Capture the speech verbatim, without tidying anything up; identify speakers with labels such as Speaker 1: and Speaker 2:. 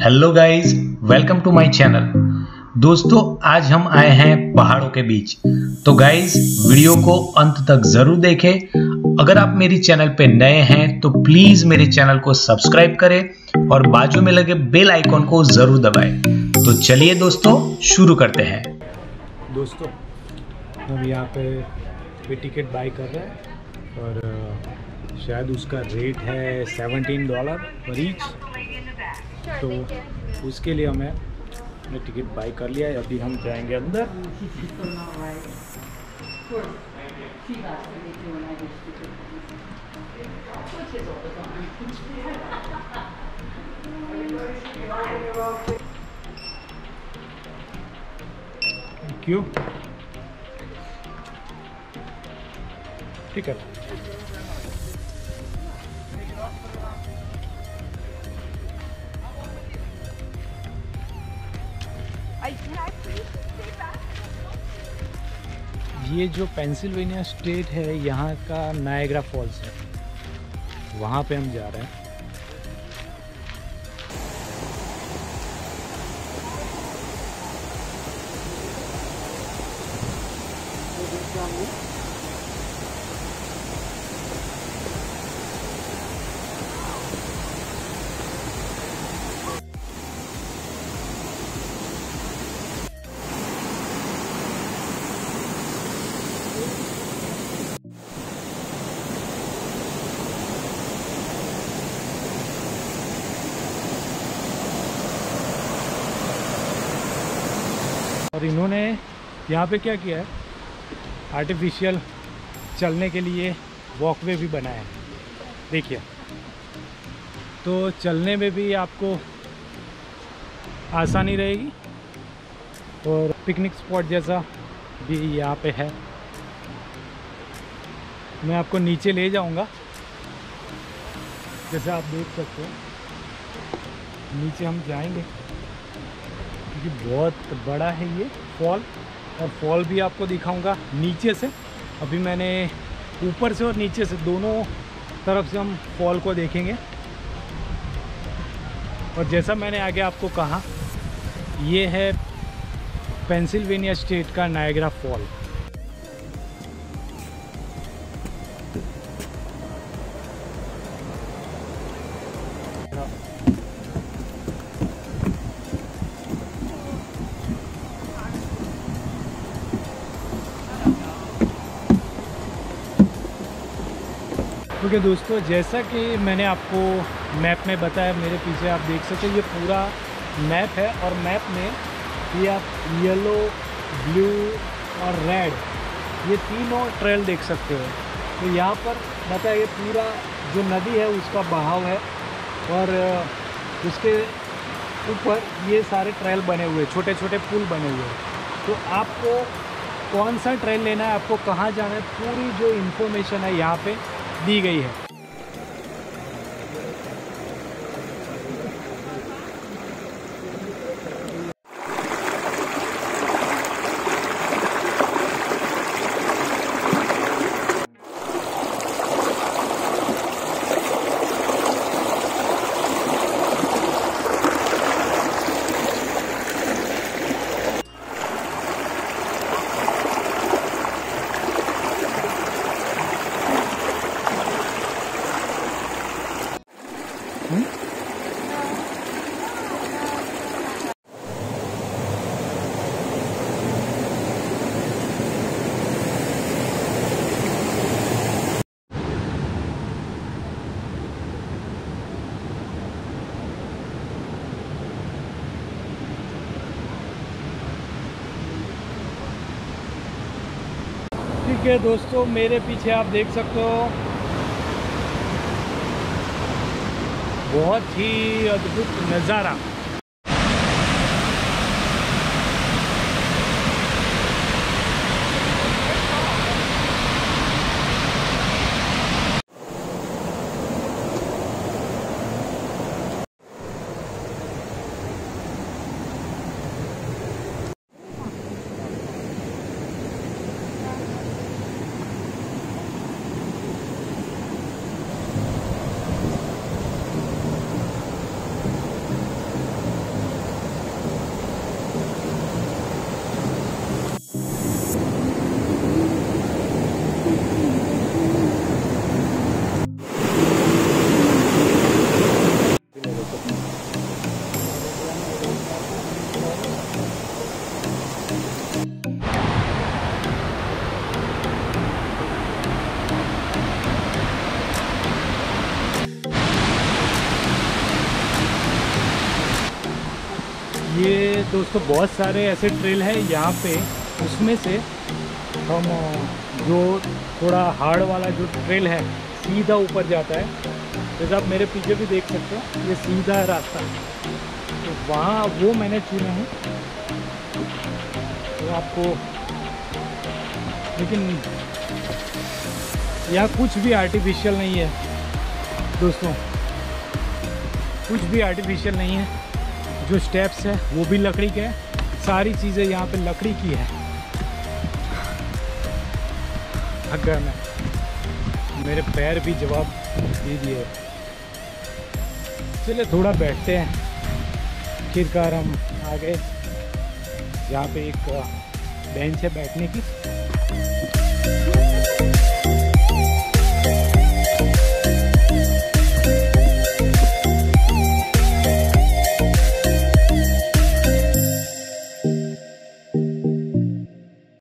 Speaker 1: Hello guys, welcome to my channel. दोस्तों, आज हम आए हैं पहाड़ों के बीच। तो गाइस, वीडियो को अंत तक जरूर देखें। अगर आप मेरी चैनल पे नए हैं तो प्लीज मेरे चैनल को सब्सक्राइब करें और बाजू में लगे बेल आइकॉन को जरूर दबाएं। तो चलिए दोस्तों, शुरू करते हैं।
Speaker 2: दोस्तों, हम यहाँ पे भी टिकट बाई कर रहे हैं और शायद उसका रेट है सेवनटीन डॉलर पर ईच। तो उसके लिए हमें हमने टिकट बाई कर लिया है। अभी हम जाएंगे अंदर। क्यों टिकट ये जो पेंसिल्वेनिया स्टेट है, यहाँ का नायग्रा फॉल्स है, वहाँ पे हम जा रहे हैं। और इन्होंने यहाँ पे क्या किया है, आर्टिफिशियल चलने के लिए वॉकवे भी बनाया है। देखिए, तो चलने में भी आपको आसानी रहेगी और पिकनिक स्पॉट जैसा भी यहाँ पे है। मैं आपको नीचे ले जाऊँगा, जैसे आप देख सकते हो। नीचे हम जाएंगे क्योंकि बहुत बड़ा है ये फॉल, और फॉल भी आपको दिखाऊंगा नीचे से। अभी मैंने ऊपर से और नीचे से दोनों तरफ से हम फॉल को देखेंगे। और जैसा मैंने आगे आपको कहा, ये है पेंसिल्वेनिया स्टेट का नायग्रा फॉल। ओके okay, दोस्तों, जैसा कि मैंने आपको मैप में बताया, मेरे पीछे आप देख सकते हो ये पूरा मैप है। और मैप में ये आप येलो, ब्लू और रेड, ये तीनों ट्रेल देख सकते हो। तो यहाँ पर बताया ये पूरा जो नदी है उसका बहाव है, और उसके ऊपर ये सारे ट्रेल बने हुए, छोटे छोटे पुल बने हुए हैं। तो आपको कौन सा ट्रेल लेना है, आपको कहाँ जाना है, पूरी जो इन्फॉर्मेशन है यहाँ पे दी गई है। ठीक है दोस्तों, मेरे पीछे आप देख सकते हो बहुत ही अद्भुत नज़ारा। ये दोस्तों बहुत सारे ऐसे ट्रेल हैं यहाँ पे, उसमें से हम जो थोड़ा हार्ड वाला जो ट्रेल है सीधा ऊपर जाता है, जैसे आप मेरे पीछे भी देख सकते हो ये सीधा रास्ता, तो वहाँ वो मैंने चुने हैं। तो आपको लेकिन यहाँ कुछ भी आर्टिफिशियल नहीं है दोस्तों, कुछ भी आर्टिफिशियल नहीं है। जो स्टेप्स है वो भी लकड़ी के है, सारी चीज़ें यहाँ पे लकड़ी की है। अगर मैं मेरे पैर भी जवाब दे दिए। चलिए थोड़ा बैठते हैं, आखिरकार हम आ गए। यहाँ पे एक बेंच है बैठने की,